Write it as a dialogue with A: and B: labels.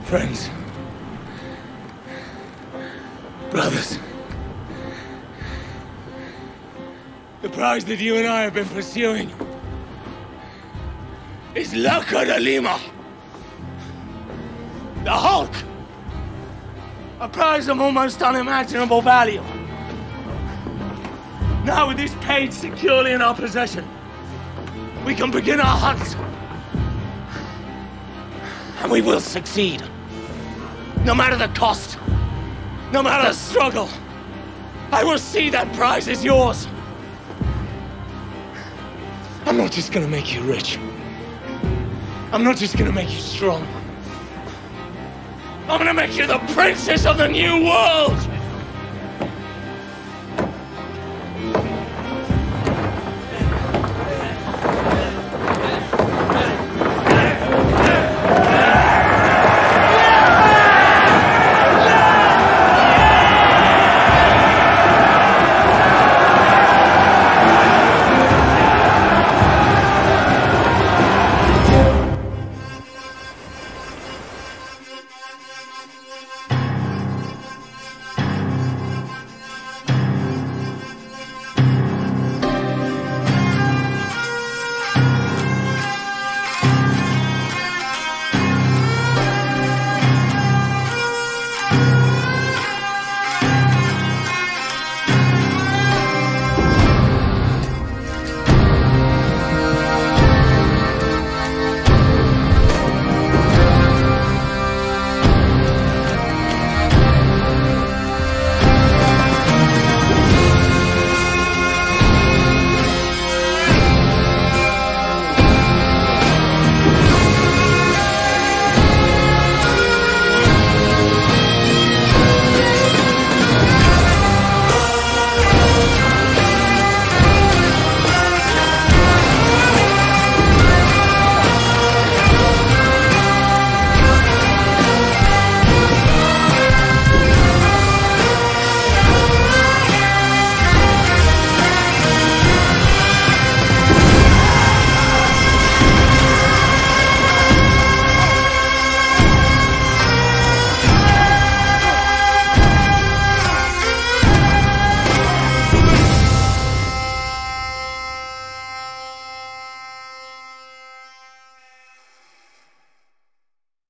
A: Friends. Brothers. The prize that you and I have been pursuing is L'Arca de Lima. The Hulk. A prize of almost unimaginable value. Now with this page securely in our possession, we can begin our hunt. And we will succeed. No matter the cost, no matter the struggle, I will see that prize is yours. I'm not just gonna make you rich. I'm not just gonna make you strong. I'm gonna make you the princess of the new world!